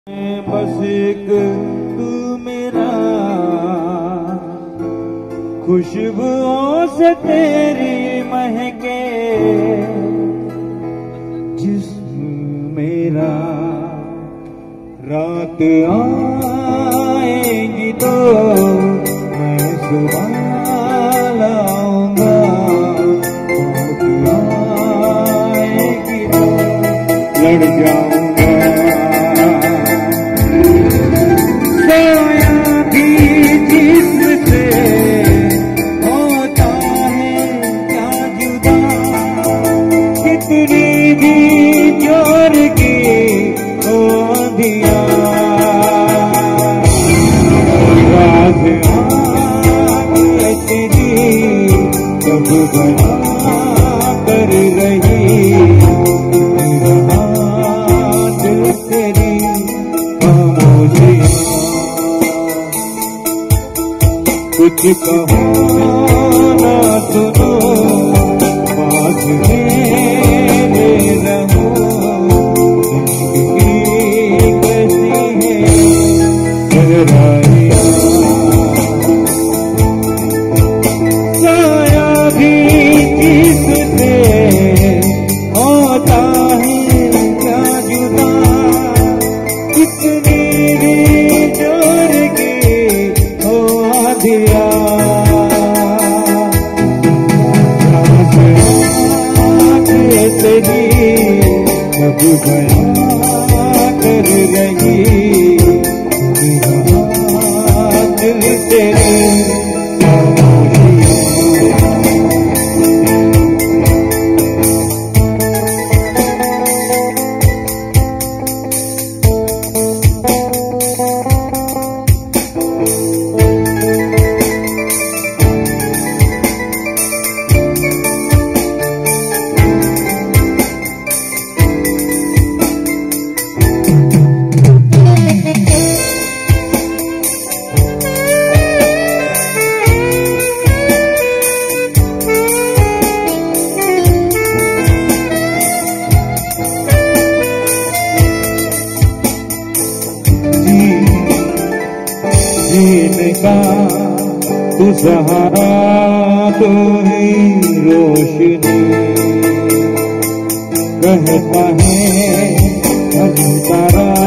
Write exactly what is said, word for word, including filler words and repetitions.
बस एक तू मेरा, खुशबुओं से तेरी महके जिस्म मेरा। रात आएगी तो मैं सुबह लाऊंगा, रात आएगी तो लड़ जाऊंगा। कर रही तेरी खामोशियां, कुछ कहो ना सुनो, पास मेरे रहो। जिंदगी कैसी है गहराइयां, साया भी किससे होता है क्या जुदा, कितनी भी जोर के हो दिया। तेरी कब बया कर रही दिल तेरे जीने का तू सहारा, तो ही रोशनी कहता है तारा।